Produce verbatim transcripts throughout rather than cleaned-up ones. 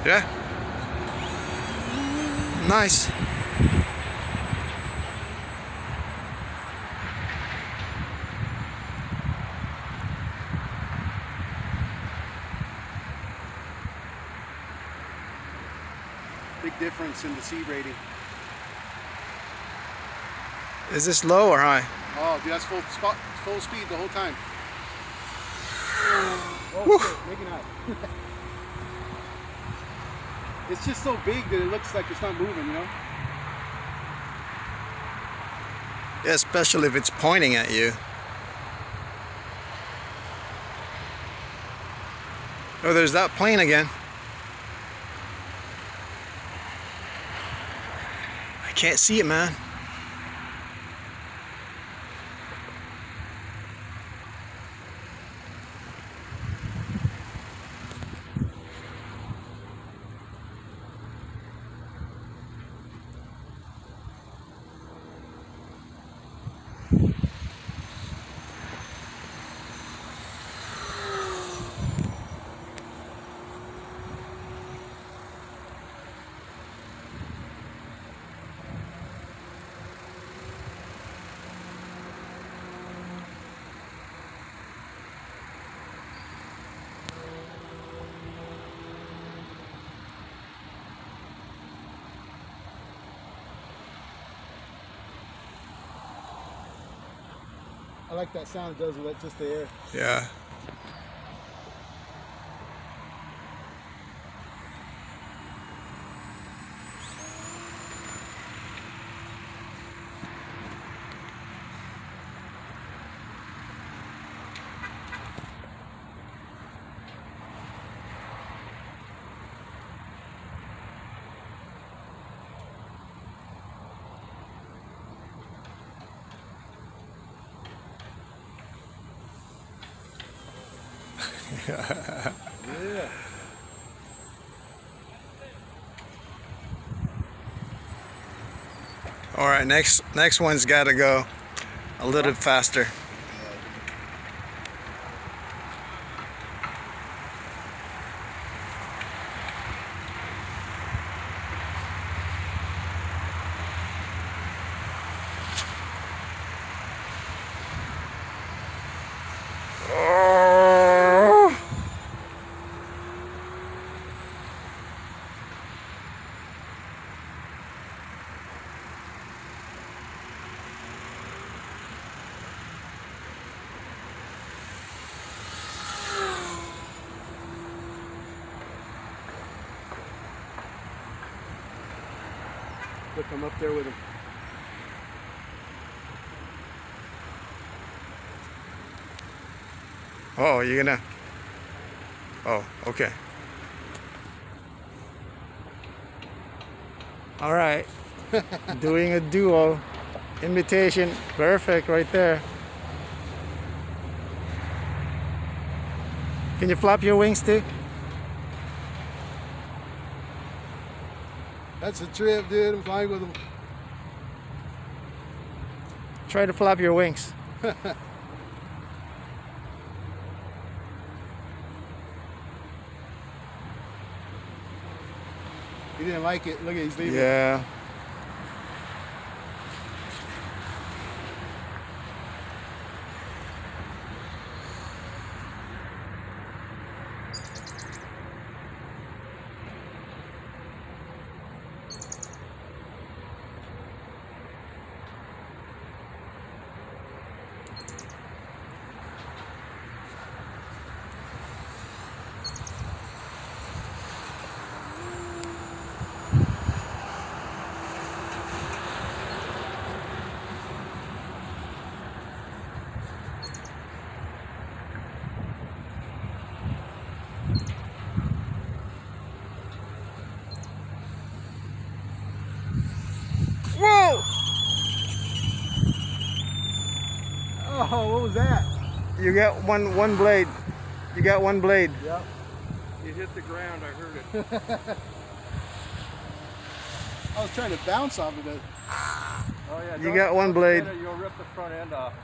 Yeah. Nice. Big difference in the C rating. Is this low or high? Oh, dude, that's full spot, full speed the whole time. Oh, Whew. shit, maybe not. It's just so big that it looks like it's not moving, you know? Yeah, especially if it's pointing at you. Oh, there's that plane again. I can't see it, man. I like that sound it does with just the air. Yeah. Yeah. All right, next next one's got to go a little faster. Look, I'm up there with him. Oh, you're gonna. Oh, okay. All right. Doing a duo imitation. Perfect right there. Can you flap your wings too? That's a trip, dude. I'm flying with him. Try to flap your wings. He didn't like it. Look at he's leaving. Yeah. Whoa! Oh, what was that? You got one one blade. You got one blade. Yep. It hit the ground, I heard it. I was trying to bounce off of it. Oh yeah. You don't- got one don't blade. hit it, You'll rip the front end off.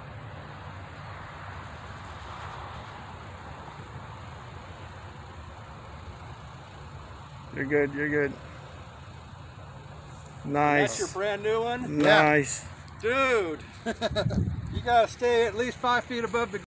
You're good, you're good. That's Nice. your brand new one? Nice. Dude, you gotta stay at least five feet above the